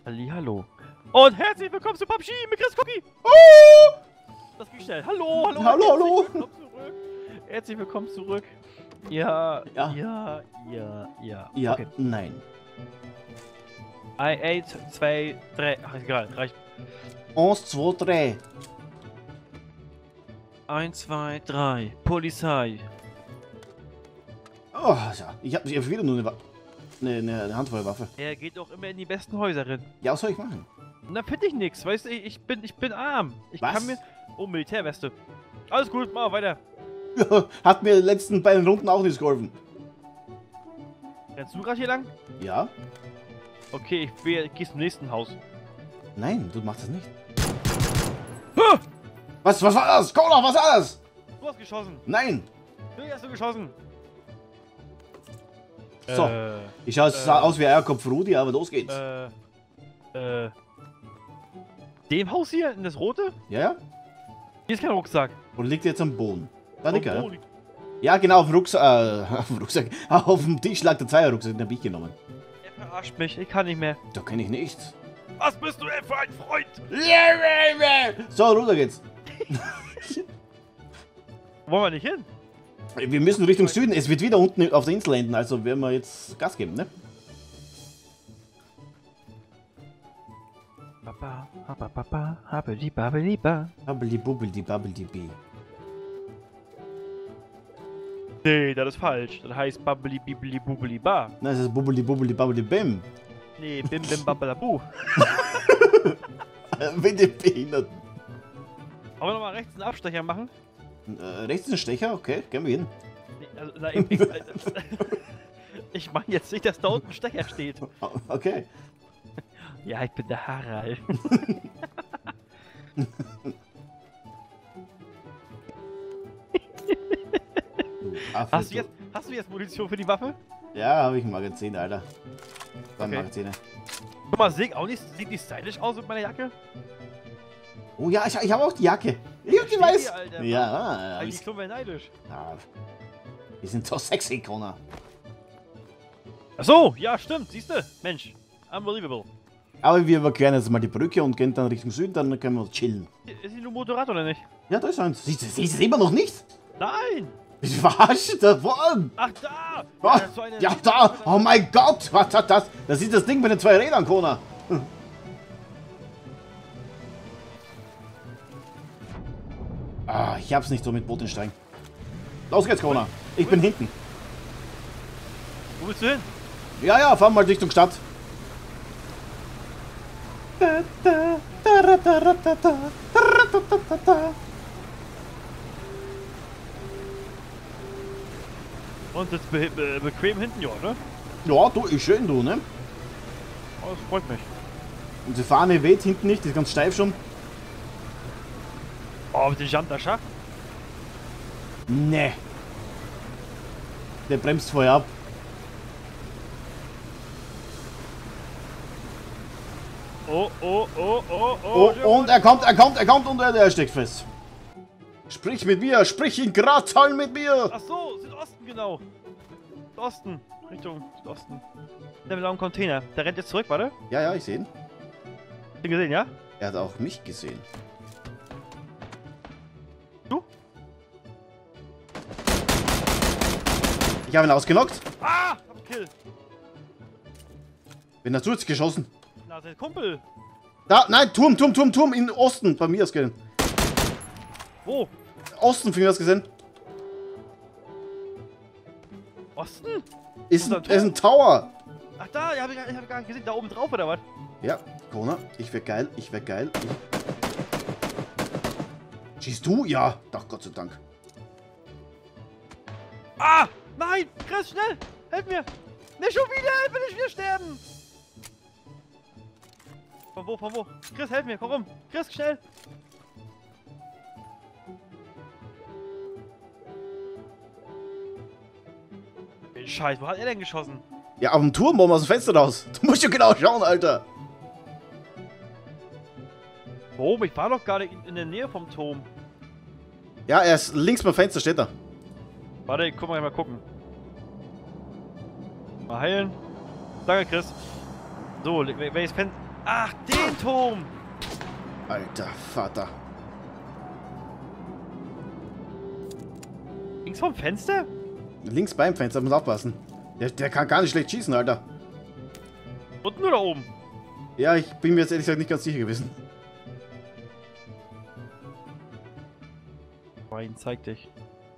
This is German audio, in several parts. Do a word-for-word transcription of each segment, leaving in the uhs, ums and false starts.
Hallo. Und herzlich willkommen zu P U B G mit Chris Cookie. Oh! Das ging schnell. Hallo, hallo. Hallo, hallo. Herzlich willkommen zurück. Herzlich willkommen zurück. Ja, Ja. ja, ja, ja. Ja, Okay. nein. eins, zwei, drei. Ach, egal, reicht. Eins, zwei, drei. eins, zwei, drei. Polizei. Oh, ja. Ich habe hab wieder nur eine, Wa- eine, eine, eine handvolle Waffe. Er geht doch immer in die besten Häuser rein. Ja, was soll ich machen? Und dann finde ich nichts, weißt du, ich, ich bin, ich bin arm. Ich Was? kann mir... Oh, Militärweste. Alles gut, mach weiter. Hat mir in den letzten beiden Runden auch nichts geholfen. Rennst du gerade hier lang? Ja? Okay, ich will, geh zum nächsten Haus. Nein, du machst das nicht. Huh! Was, was war das? Cola, was war das? Du hast geschossen. Nein. Du hast du geschossen. So. Äh, Ich schaue äh, aus wie Eierkopf Rudi, aber los geht's. äh, äh. Dem Haus hier, in das rote? Ja, ja? Hier ist kein Rucksack. Und liegt jetzt am Boden. Da liegt Oh, er. oh, Ja? liegt- Ja, genau, auf dem Rucksack. Äh, auf dem Rucksack. Auf dem Tisch lag der Zweierrucksack, den hab ich genommen. Er verarscht mich, ich kann nicht mehr. Da kenne ich nicht. Was bist du denn für ein Freund? So, runter geht's. Wollen wir nicht hin? Wir müssen Richtung Süden. Es wird wieder unten auf der Insel enden, also werden wir jetzt Gas geben, ne? Papa, papa, papa, habeli, babeli, ba. Babbeli bubbeli babbeli bee. Nee, das ist falsch. Das heißt babeli, bibeli, bubeli, ba. Nein, das ist bubbeli bubbeli babbeli bim. Nee, bim, bim, babalabu. Mit den Behinderten. Wollen wir nochmal rechts einen Abstecher machen? Äh, rechts ist ein Stecher, okay, gehen wir hin. Nee, also, na, ich, ich, ich meine jetzt nicht, dass da unten ein Stecher steht. Okay. Ja, ich bin der Harald. Du Affe, Hast du du. jetzt, hast du jetzt Munition für die Waffe? Ja, habe ich ein Magazin, Alter. Zwei Okay. Magazine. Guck mal, sieht auch nicht, sieht nicht stylisch aus mit meiner Jacke? Oh ja, ich, ich habe auch die Jacke. Ich hab die Steht weiß. die, Alter, Ja, Mann. ja, Eigentlich ich, so wäre neidisch. ja. Die sind so sexy, Connor. Ach so, ja, stimmt, siehst du? Mensch, unbelievable. Aber wir überqueren jetzt mal die Brücke und gehen dann Richtung Süden, dann können wir chillen. Ist hier nur Motorrad oder nicht? Ja, da ist eins. Siehst du siehst du es immer noch nicht? Nein! Ich verarsche davon. Ach, da! Oh, das ist so eine- ja, da! Oh mein Gott! Was hat das? Das ist das Ding mit den zwei Rädern, Kona. Hm. Ah, ich hab's nicht so mit Botenstein. Los geht's, Kona. Ich bin hinten. Wo willst du hin? Ja, ja, fahren mal Richtung Stadt. Und jetzt be be bequem hinten, ja, ne? Ja, du, ist schön, du, ne? Oh, das freut mich. Unsere Fahne weht hinten nicht, die ist ganz steif schon. Oh, mit dem Jantascha? Ne. Der bremst vorher ab. Oh, oh, oh, oh, Oh, oh. und er kommt, er kommt, er kommt und er, er steckt fest. Sprich mit mir, sprich in Grazal mit mir. Ach so, Südosten, genau. Südosten, Richtung Südosten. Der blauen Container. Der rennt jetzt zurück, warte. Ja, ja, ich sehe ihn. Hast du gesehen, ja? Er hat auch mich gesehen. Du? Ich habe ihn ausgenockt. Ah! Hab einen Kill. Wen hast du jetzt geschossen? Na, sein Kumpel. Da, nein, Turm, Turm, Turm, Turm, in Osten, bei mir aus gesehen. Wo? Osten, von mir aus gesehen. Osten? Ist Wo ein, ist ein ist ein Tower. Ach da, ja, hab ich, gar- ich hab gar nicht gesehen. Da oben drauf oder was? Ja, Kona, ich wär geil, ich wär geil. Ich... Schießt du? Ja, doch, Gott sei Dank. Ah! Nein! Chris, schnell! Helf mir! Nicht schon wieder! Ich will nicht wieder sterben! Von wo, von wo? Chris, helf mir, komm rum! Chris, schnell! Scheiße, wo hat er denn geschossen? Ja, auf dem Turm, oben aus dem Fenster raus. Du musst ja genau schauen, Alter. Warum? Ich war doch gerade in, in der Nähe vom Turm. Ja, er ist links beim Fenster, steht er. Warte, ich guck mal, mal gucken. Mal heilen. Danke, Chris. So, wel- welches Fenster? Ach, den Turm! Alter Vater. Links vom Fenster? Links beim Fenster, muss aufpassen. Der, der kann gar nicht schlecht schießen, Alter. Unten oder oben? Ja, ich bin mir jetzt ehrlich gesagt nicht ganz sicher gewesen. Ryan, zeig dich.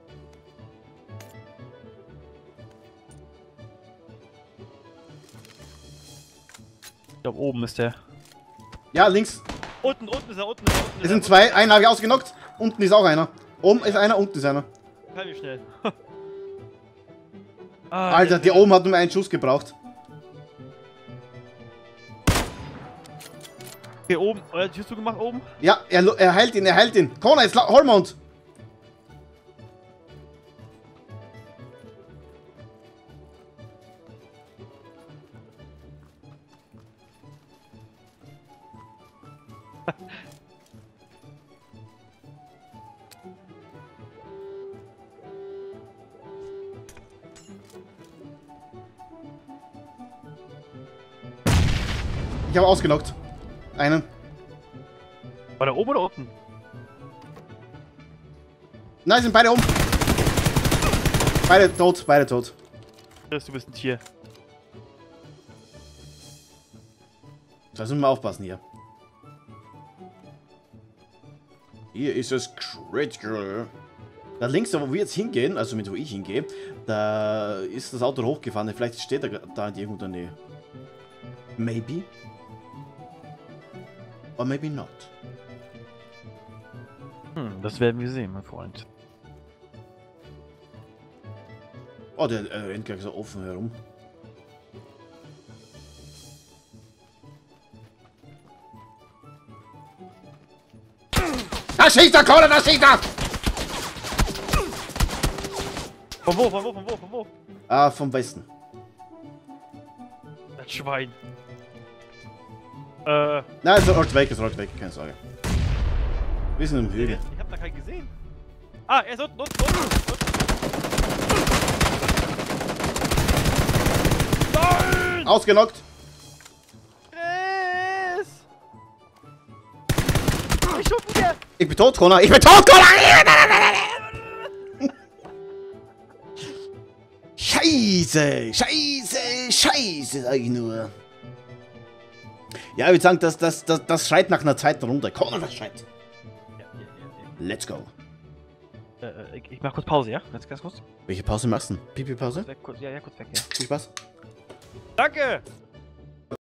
Ich glaube, oben ist der. Ja, links. Unten, unten ist er, unten ist er, unten ist Es er. sind zwei, einen habe ich ausgenockt. Unten ist auch einer. Oben ist einer, unten ist einer. Kann wie schnell. ah, Alter, der oben hat nur einen Schuss gebraucht. Hier oben, oder die Tür zugemacht oben? Ja, er, er heilt ihn, er heilt ihn. Connor, jetzt hol mal uns. Ich habe ausgenockt. Einen. War der oben oder unten? Nein, sind beide oben. Beide tot, beide tot. Chris, du bist ein Tier. Da müssen wir aufpassen hier. Hier ist es critical. Da links, da wo wir jetzt hingehen, also mit wo ich hingehe, da ist das Auto hochgefahren. Vielleicht steht er da irgendwo in der Nähe. Maybe. Or maybe not. Hm, das werden wir sehen, mein Freund. Oh, der äh, rennt gleich so offen herum. Da schießt er, Connor, da schießt er! Von wo, von wo, von wo, von wo? Ah, vom Westen. Das Schwein. Äh. Nein, es rollt weg, es rollt weg, keine Sorge. Wir sind im Hügel. Ich hab da keinen gesehen. Ah, er ist unten, unten, unten. unten. Nein! Ausgenockt. Chris! Ich schon wieder! Ich bin tot, Connor, ich bin tot, Connor! Scheiße, scheiße, scheiße, sag ich nur. Ja, ich würde sagen, das, das, das, das schreit nach einer zweiten Runde. Connor, das schreit. Ja, ja, ja, Let's go. ja. Äh, ich, ich mach kurz Pause, ja? Ganz, ganz kurz. Welche Pause machst du? Pipi-Pause? Weg, kurz, ja, ja, kurz weg, ja. Viel Spaß. Danke!